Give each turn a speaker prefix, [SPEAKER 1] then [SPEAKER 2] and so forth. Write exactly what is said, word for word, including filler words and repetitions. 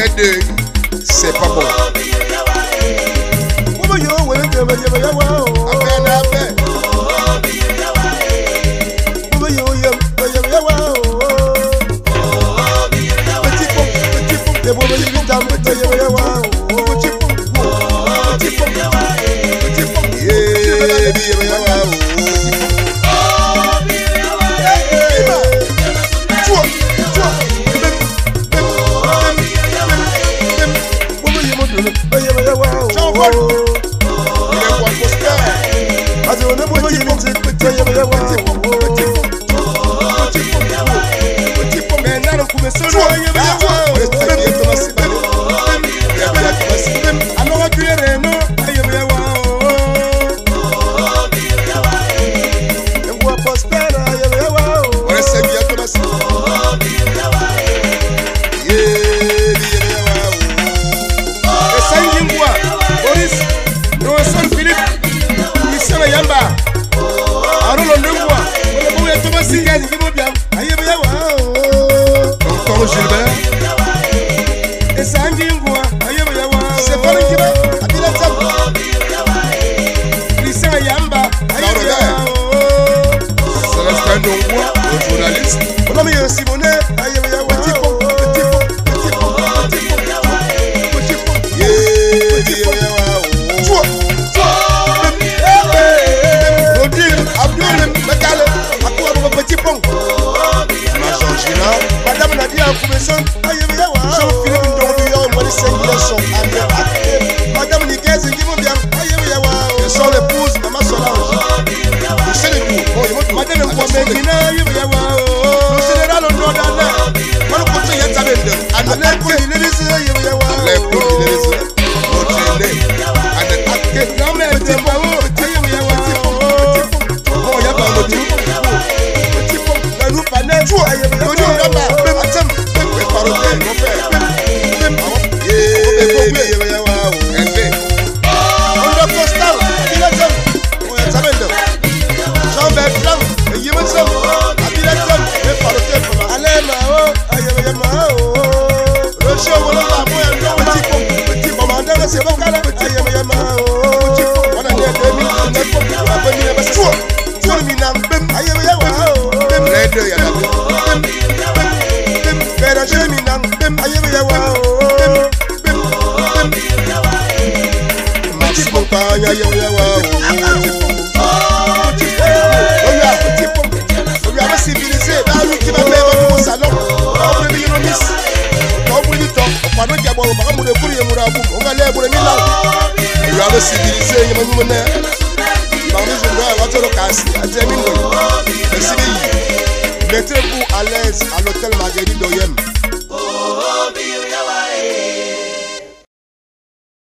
[SPEAKER 1] les deux, c'est pas bon.
[SPEAKER 2] Madame Nadia Koumesson, Jean-Philippe Ndonguillon, Maurice Senguilson, Madame Niguez, Guimou Biam, et son épouse, Maman Solange. Monsieur le Dou, Madame Mwamegina, le général Nordana, Madame Koto Yatabende, Alain Koulilise, Alain Koulilise, notre aîné, Alain Aké, grand-mère de Mao, petit pont, petit pont, oh, y'a pas le petit pont, petit pont, la loupe à neige, mettez-vous à l'aise à l'hôtel Marguerite Doyem.